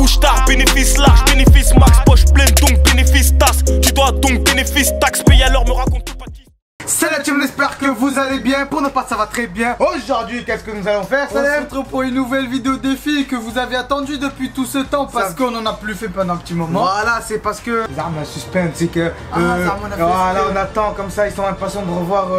couche-tard, bénéfice large, bénéfice max, poche pleine, donc bénéfice tasse. Tu dois donc bénéfice taxe, paye alors me raconte tout pas qui. Salut la team, on espère que vous allez bien. Pour nos parts ça va très bien. Aujourd'hui qu'est-ce que nous allons faire? On se retrouve pour une nouvelle vidéo défi que vous avez attendu depuis tout ce temps parce qu'on en a plus fait pendant un petit moment. Voilà, c'est parce que les armes à suspense, c'est que voilà, on attend comme ça, ils sont impatients de revoir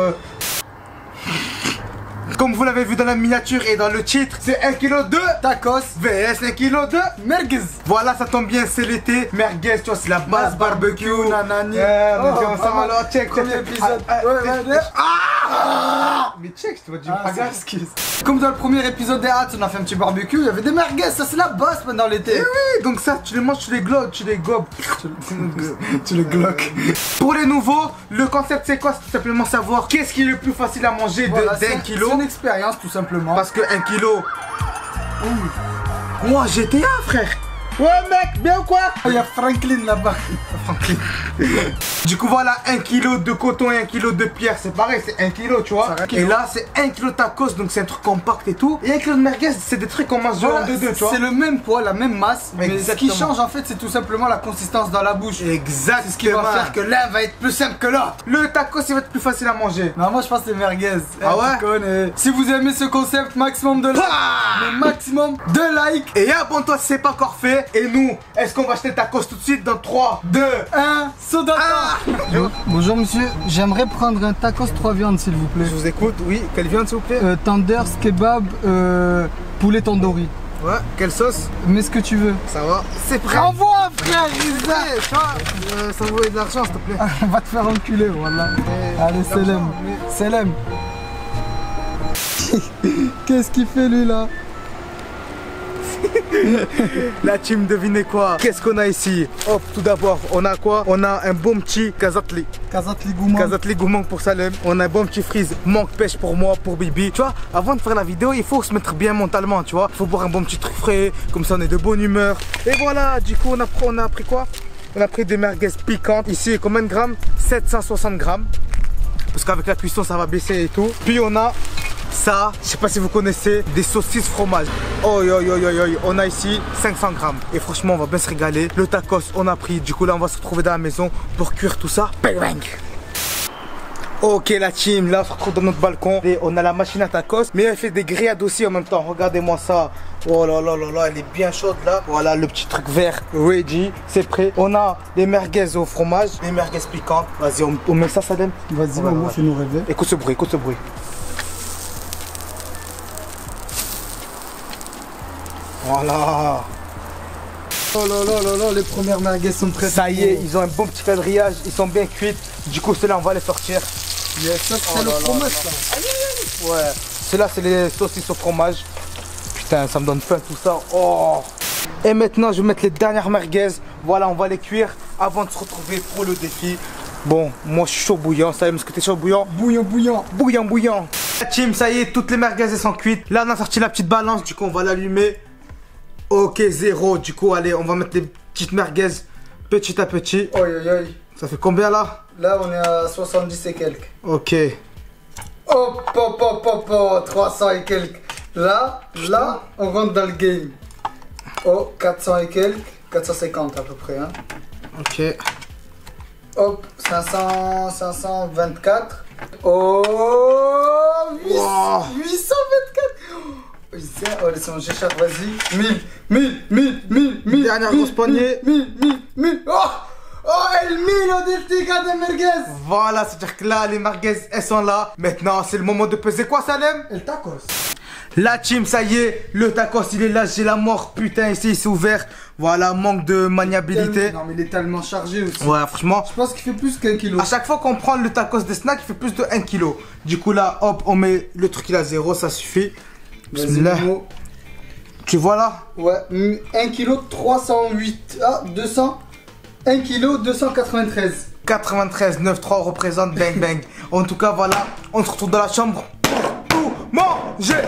Comme vous l'avez vu dans la miniature et dans le titre, c'est 1 kg de tacos vs 1 kg de merguez. Voilà, ça tombe bien, c'est l'été. Merguez, tu vois, c'est la base barbecue. Nanani. Ça va alors, check. Premier épisode. Mais check, tu vois, du Comme dans le premier épisode des hâtes, on a fait un petit barbecue, il y avait des merguez, ça c'est la base pendant l'été. Et oui, donc ça, tu les manges, tu les globes, tu les gobes. Tu les gloques. Pour les nouveaux, le concept c'est quoi? C'est tout simplement savoir qu'est-ce qui est le plus facile à manger d'un kilo. C'est une expérience tout simplement. Parce que 1 kilo. Moi GTA frère. Ouais mec, bien ou quoi? Il y a Franklin là-bas. Franklin. Du coup voilà, 1 kg de coton et 1 kg de pierre, c'est pareil, c'est 1 kg tu vois. Et là c'est 1 kg de tacos, donc c'est un truc compact et tout. Et 1 kg de merguez, c'est des trucs qu'on mange en deux, tu vois. C'est le même poids, la même masse, mais ce qui Exactement. change en fait c'est tout simplement la consistance dans la bouche. Exactement. C'est ce qui va faire que l'un va être plus simple que l'autre. Le tacos il va être plus facile à manger. Non, moi je pense que c'est merguez. Ah ouais? Tu connais. Si vous aimez ce concept, maximum de likes, mais maximum de likes. Et abonne-toi si c'est pas encore fait. Et nous, est-ce qu'on va acheter le tacos tout de suite dans 3, 2, 1, soda. Bonjour monsieur, j'aimerais prendre un tacos 3 viandes s'il vous plaît. Je vous écoute, oui. Quelle viande s'il vous plaît? Tenders, kebab, poulet tandoori. Ouais, quelle sauce? Mets ce que tu veux. Ça va. C'est prêt. Envoie frère Isa. Ça vaut de l'argent s'il te plaît. On va te faire enculer voilà. Allez Selem. Qu'est-ce qu'il fait lui là? La team, devinez quoi? Qu'est-ce qu'on a ici? Hop, tout d'abord, on a quoi? On a un bon petit Kazatli. Kazatli gourmand. Kazatli gourmand pour Salem. On a un bon petit freeze manque pêche pour moi, pour Bibi. Tu vois, avant de faire la vidéo, il faut se mettre bien mentalement, tu vois. Il faut boire un bon petit truc frais, comme ça on est de bonne humeur. Et voilà, du coup, on a pris quoi? On a pris des merguez piquantes. Ici, combien de grammes? 760 grammes. Parce qu'avec la cuisson, ça va baisser et tout. Puis on a ça, je sais pas si vous connaissez, des saucisses fromage. On a ici 500 grammes. Et franchement, on va bien se régaler. Le tacos, on a pris. Du coup, là, on va se retrouver dans la maison pour cuire tout ça. Bang bang. Ok la team, là on se retrouve dans notre balcon et on a la machine à tacos, mais elle fait des grillades aussi en même temps. Regardez-moi ça. Oh là là là là, elle est bien chaude là. Voilà le petit truc vert ready, c'est prêt. On a les merguez au fromage, les merguez piquantes. Vas-y, on met ça, Sadem. Vas-y, maman, fais-nous rêver. Écoute ce bruit, écoute ce bruit. Voilà. Oh là là là là, les premières merguez sont prêtes. Ça y est, ils ont un bon petit quadrillage, ils sont bien cuites. Du coup, ceux-là, on va les sortir. Yes, ça c'est le fromage là. Ouais, ceux-là, c'est les saucisses au fromage. Putain, ça me donne faim tout ça. Oh. Et maintenant, je vais mettre les dernières merguez. Voilà, on va les cuire avant de se retrouver pour le défi. Bon, moi je suis chaud bouillant. Ça y est, est-ce que t'es chaud bouillant? Bouillant. La team, ça y est, toutes les merguez elles sont cuites. Là, on a sorti la petite balance, du coup, on va l'allumer. Ok, 0. Du coup, allez, on va mettre les petites merguez petit à petit. Ça fait combien là? Là, on est à 70 et quelques. Ok. Hop, 300 et quelques. Là, on rentre dans le game. Oh, 400 et quelques. 450 à peu près. Hein. Ok. Hop, 524. Oh, 824. Oh, laisse-moi, j'échappe, vas-y. 1000. Dernière grosse poignée. 1000. Oh, el milo del tica de merguez. Voilà, c'est-à-dire que là, les merguez, elles sont là. Maintenant, c'est le moment de peser quoi, Salem? El tacos. La team, ça y est, le tacos, il est là, j'ai la mort. Putain, ici, il s'est ouvert. Voilà, manque de maniabilité. Non, mais il est tellement chargé aussi. Ouais, franchement. Je pense qu'il fait plus qu'1 kilo. À chaque fois qu'on prend le tacos des snacks, il fait plus de 1 kg. Du coup, là, hop, on met le truc, il a 0, ça suffit. Bismillah. Tu vois là? Ouais, 1 kg 308. Ah, 200. 1 kg 293. 93, 9,3 représente bang bang. En tout cas, voilà, on se retrouve dans la chambre pour tout manger.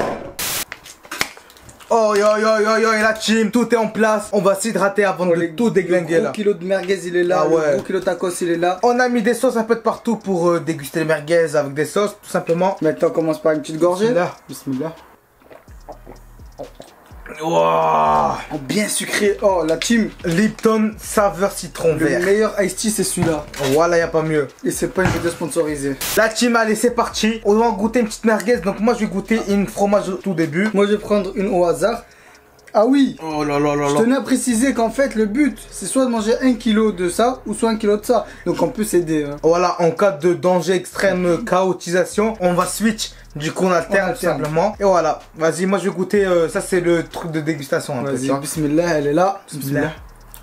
Oh yo la team, tout est en place. On va s'hydrater avant de tout déglinguer là. Le kilo de merguez il est là, le gros kilo de tacos il est là. On a mis des sauces un peu de partout pour déguster les merguez avec des sauces, tout simplement. Maintenant on commence par une petite gorgée. Bismillah. Wow. Bien sucré. Oh, la team. Lipton saveur citron Le vert. meilleur iced tea, c'est celui-là. Voilà, y a pas mieux. Et c'est pas une vidéo sponsorisée. La team, allez, c'est parti. On va goûter une petite merguez. Donc, moi, je vais goûter une fromage au tout début. Moi, je vais prendre une au hasard. Ah oui. Oh là là là Je là. tenais à préciser qu'en fait, le but, c'est soit de manger 1 kg de ça, ou soit 1 kg de ça. Donc, on peut s'aider. Hein. Voilà, en cas de danger extrême, chaotisation, on va switch. Du coup, on alterne tout simplement. Et voilà. Vas-y, moi, je vais goûter. Ça, c'est le truc de dégustation. Vas-y, bismillah, elle est là. Bismillah.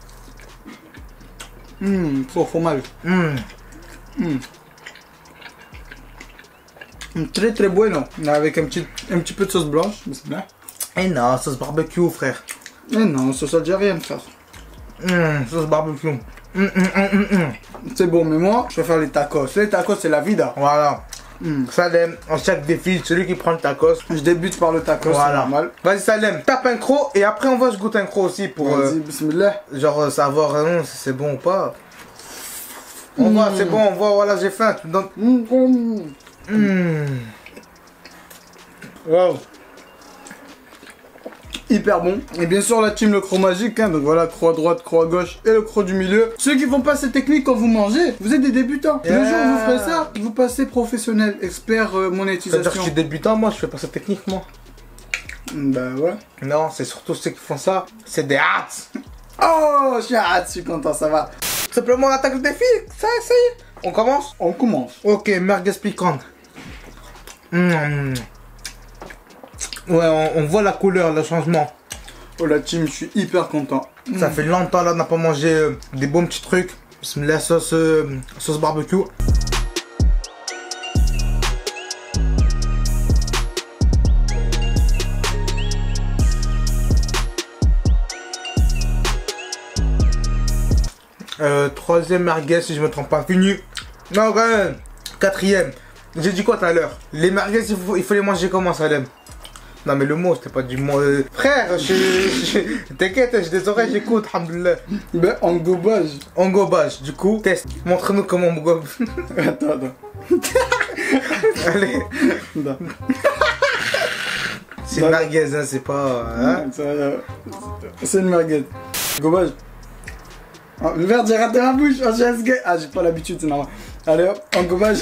Trop fromage. Très très bueno. Avec un petit peu de sauce blanche. Bismillah. Et non, sauce barbecue, frère. Eh non, sauce algérienne, frère. Sauce barbecue. C'est bon, mais moi, je vais faire les tacos. Les tacos, c'est la vida. Voilà. Salem, en chaque défi, celui qui prend le tacos. Je débute par le tacos, c'est Voilà. normal. Vas-y, Salem, tape un croc et après, on va se goûter un croc aussi pour Vas-y, bismillah. genre savoir si c'est bon ou pas. On voit, c'est bon, on voit, voilà, j'ai faim. Tu me donnes. Wow. Hyper bon. Et bien sûr, la team le croc magique. Hein, donc voilà, croc à droite, croc à gauche et le croc du milieu. Ceux qui font pas cette technique quand vous mangez, vous êtes des débutants. Le jour où vous ferez ça, vous passez professionnel, expert monétisation. C'est-à-dire que je suis débutant, moi, je fais pas cette technique, moi. Bah ouais. Non, c'est surtout ceux qui font ça, c'est des hâtes. Oh, je suis content, ça va. Simplement, on attaque le défi, ça y est. On commence? On commence. Ok, merguez piquante. Ouais, on voit la couleur, le changement. Oh la team, je suis hyper content. Ça fait longtemps là, on n'a pas mangé des bons petits trucs. La sauce barbecue. Troisième merguez, si je me trompe pas, fini. Non, quand même. Quatrième. J'ai dit quoi tout à l'heure? Les merguez, il faut les manger comment, Salem? Non mais le mot, c'était pas du mot. Frère, t'inquiète, j'ai des oreilles, j'écoute, alhamdoulilah. Ben, en gobage. En gobage, du coup, test. Montre-nous comment on gobe. Attends. Allez. Non. C'est une merguez, hein, c'est pas... Hein? C'est une merguez. Gobage. Oh, le verre, j'ai raté ma bouche. Oh, j'ai pas l'habitude, c'est normal. Allez hop, en gobage.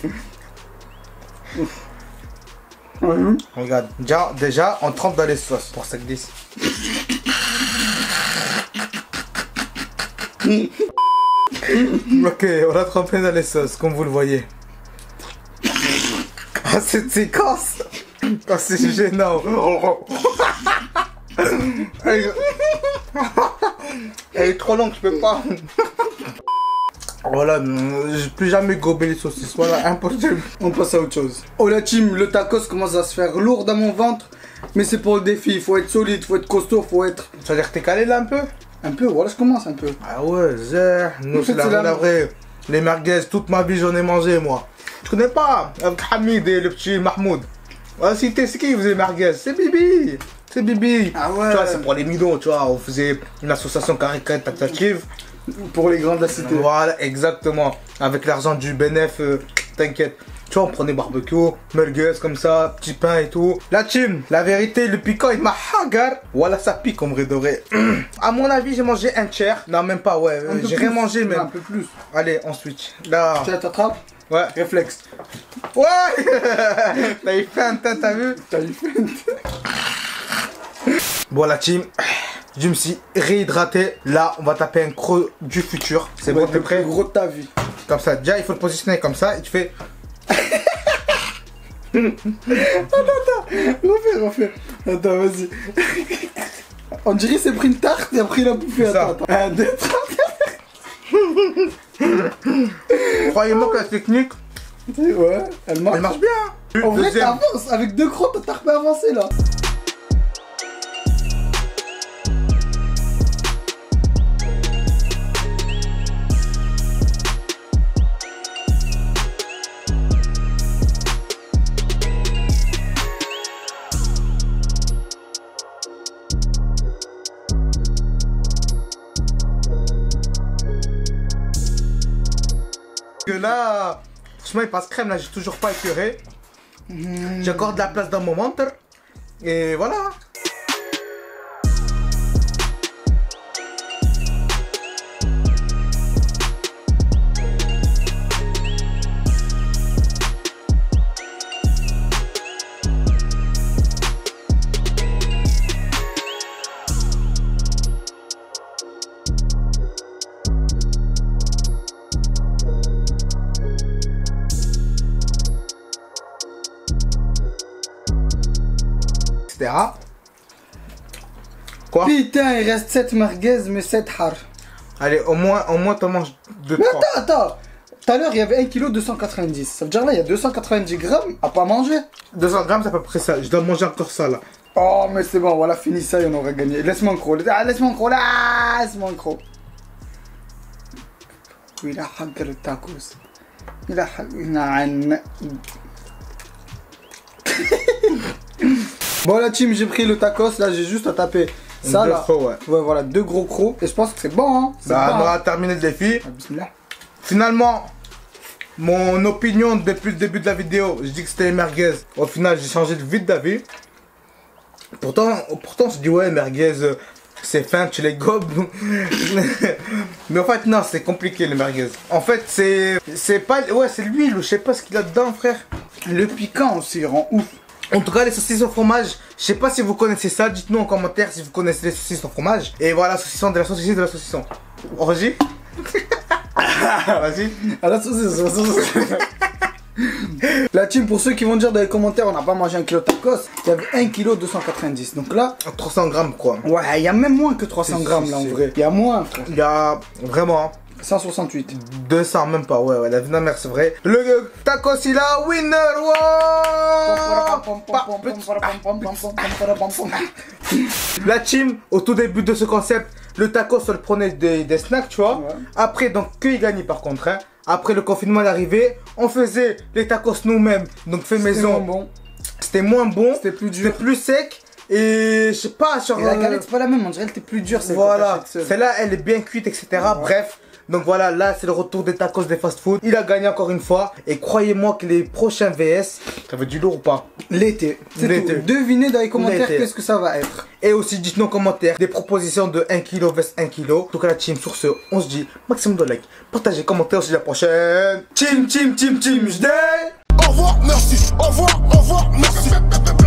Regarde, déjà, on trempe dans les sauces pour ça que 10. Ok, on a trempé dans les sauces, comme vous le voyez. Ah, cette séquence. Oh, c'est gênant. Elle est trop longue, je peux pas. Voilà, j'ai plus jamais gobé les saucisses, voilà, impossible. On passe à autre chose. Oh la team, le tacos commence à se faire lourd dans mon ventre. Mais c'est pour le défi, il faut être solide, faut être costaud, faut être... Ça veut dire que t'es calé là un peu? Un peu, voilà, je commence un peu. Ah ouais, nous c'est la vraie. Les merguez, toute ma vie j'en ai mangé moi. Tu connais pas avec Hamid et le petit Mahmoud? Ah si c'est qui faisait merguez? C'est Bibi. C'est Bibi. Ah ouais. Tu vois, c'est pour les midons, tu vois, on faisait une association caritative. Pour les grands de la cité. Voilà, exactement. Avec l'argent du bénéf, t'inquiète. Tu vois, on prenait barbecue, merguez comme ça, petit pain et tout. La team, la vérité, le piquant, il m'a hagar. Voilà, ça pique en vrai de vrai. À mon avis, j'ai mangé un tiers. Non, même pas, ouais. J'ai rien mangé, même. Un peu plus. Allez, on switch. Là. Tu t'attrapes? Ouais. Réflexe. Ouais. T'as eu faim, t'as vu? T'as eu faim. Bon, la team, je me suis réhydraté. Là, on va taper un croc du futur. C'est bon, t'es prêt? Le gros de ta vie. Comme ça, déjà, il faut le positionner comme ça et tu fais. Attends, refais. Attends, vas-y. On dirait c'est pris une tarte et après il a bouffé. Attends. 1, 2, 3. Croyez-moi que la technique, Ouais, elle marche. elle marche bien. En vrai, Deuxième. t'avances. Avec 2 crocs, t'as pas avancé là. Que là, franchement, il passe crème. Là, j'ai toujours pas écœuré. J'ai encore de la place dans mon ventre. Et voilà. etc. Quoi? Putain, il reste 7 merguez, mais 7 har. Allez, au moins t'en manges 2-3. Mais attends. Tout à l'heure, il y avait 1 kg 290. Ça veut dire là, il y a 290 grammes à pas manger. 200 grammes, c'est à peu près ça. Je dois manger encore ça là. Oh, mais c'est bon, voilà, fini ça et on aura gagné. Laisse-moi un croc. Laisse-moi un croc, laisse-moi un croc. Il a hacker le tacos. Il a hacker. Bon, la team, j'ai pris le tacos. Là, j'ai juste à taper ça là. Crocs, ouais. Ouais, voilà, 2 gros crocs. Et je pense que c'est bon, hein. Bah, on aura terminé le défi. Ah, bismillah. Finalement, mon opinion depuis le début de la vidéo, je dis que c'était les merguez. Au final, j'ai changé de vite d'avis. Pourtant, je dis ouais, merguez, c'est fin, tu les gobes. Mais en fait, non, c'est compliqué les merguez. En fait, c'est pas, ouais, c'est l'huile, je sais pas ce qu'il y a dedans, frère. Le piquant aussi rend ouf. En tout cas, les saucisses au fromage, je sais pas si vous connaissez ça, dites-nous en commentaire si vous connaissez les saucisses au fromage. Et voilà, saucisson de la saucisse de la saucisson. Roger. Vas-y. À la saucisse. La team, pour ceux qui vont dire dans les commentaires, on n'a pas mangé 1 kg de tacos, il y avait 1 kg 290. Donc là, 300 grammes quoi. ouais, il y a même moins que 300 grammes là en vrai. Il y a moins, frère. Il y a vraiment 168. 200 même pas, ouais, la vie de ma mère, c'est vrai. Le tacos il a winner, La team, au tout début de ce concept, le tacos on le prenait des snacks, tu vois. Ouais. Après, donc, que il gagnait par contre, hein. Après le confinement est arrivé, on faisait les tacos nous-mêmes, donc fait maison. Bon. C'était moins bon, C'était plus dur. c'était plus sec. Et je sais pas, sur Et la galette, c'est pas la même, on dirait qu'elle était plus dure. voilà, celle-là elle est bien cuite, etc. Ouais. Bref, donc voilà, là c'est le retour des tacos des fast-food. Il a gagné encore une fois. Et croyez-moi que les prochains VS, ça veut du lourd ou pas? L'été. C'est tout. Devinez dans les commentaires qu'est-ce que ça va être. Et aussi dites-nous en commentaire des propositions de 1 kg vs 1 kg. En tout cas la team, sur ce, on se dit maximum de likes, partagez, commentez, on se dit à la prochaine. Team, je dis. Au revoir, merci. Au revoir, merci.